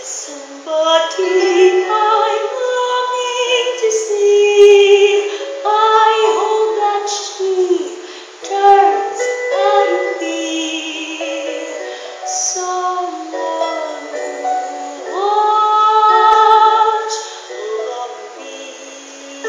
Somebody I'm longing to see. I hope that she turns out to be someone who watch over me.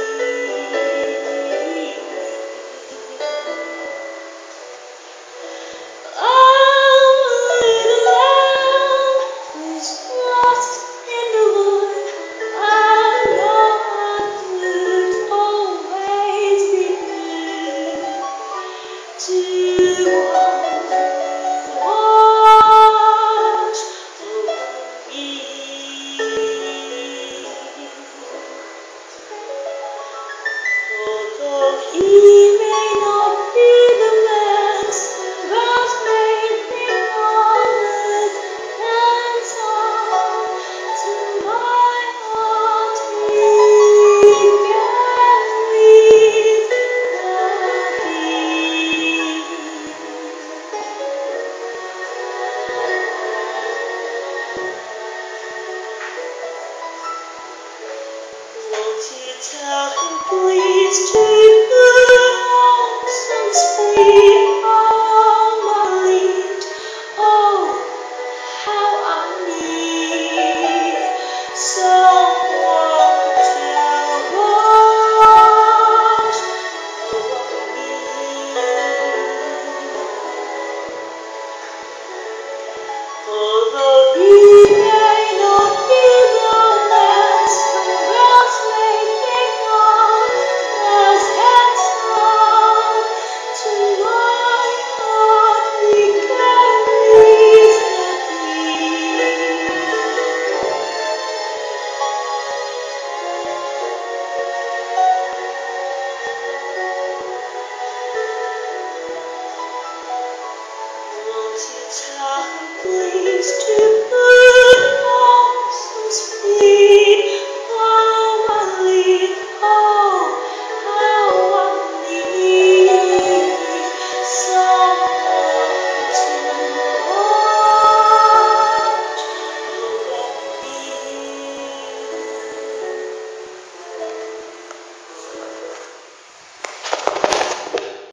Although he may not be the man God made him honest and sound, to my heart he carries the deed. Won't you tell him please to put on some sweet marmalade? Oh, how I need someone to watch over me. Although